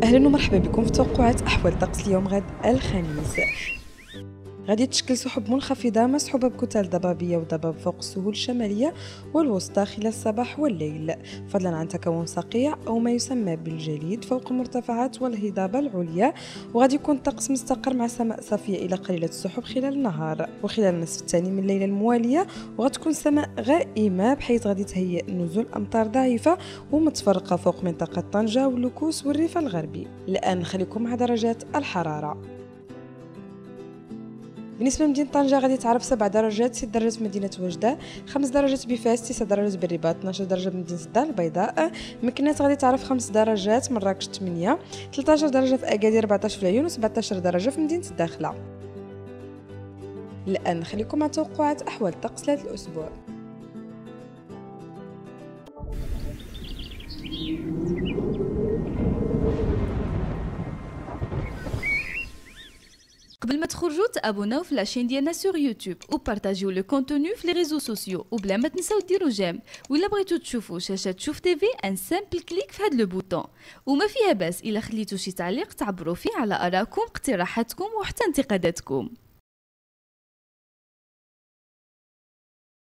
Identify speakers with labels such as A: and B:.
A: اهلا ومرحبا بكم في توقعات احوال الطقس اليوم غد الخميس. غادي تشكل سحب منخفضة مسحوبة بكتل ضبابية وضباب فوق السهول الشمالية والوسطى خلال الصباح والليل، فضلا عن تكون صقيع أو ما يسمى بالجليد فوق المرتفعات والهضبة العليا. وغادي يكون الطقس مستقر مع سماء صافية إلى قليلة السحب خلال النهار وخلال النصف الثاني من الليلة الموالية، وغتكون السماء غائمة بحيث غادي تهيئ نزول أمطار ضعيفة ومتفرقة فوق منطقة طنجة واللوكوس والريف الغربي. الآن نخليكم مع درجات الحرارة. بالنسبه لمدينه طنجه غادي تعرف 7 درجات، 6 درجات في مدينه وجده، 5 درجات بفاس، 9 درجات بالرباط، 12 درجه بمدينه الدار البيضاء. مكناس غادي تعرف 5 درجات، مراكش 8، 13 درجه في اكادير، 14 في العيون، و17 درجه في مدينه الداخله. الان نخليكم مع توقعات احوال الطقس لهذا الاسبوع.
B: قبل ما تخرجوا تابوناو في لاشين ديالنا سور يوتيوب وبارطاجيو لو كونتوني في لي ريزو سوسيو، وبلا ما تنساو ديروا جيم. ولا بغيتو تشوفوا شاشه شوف تيفي ان سامبل كليك في هاد لو بوطون. وما فيها باس الا خليتو شي تعليق تعبروا فيه على ارائكم، اقتراحاتكم وحتى انتقاداتكم.